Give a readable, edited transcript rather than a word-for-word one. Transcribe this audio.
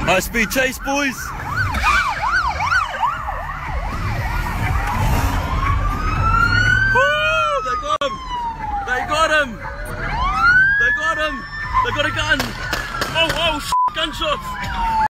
High speed chase, boys. Woo! They got him. They got him. They got him. They got a gun. Oh, gunshot.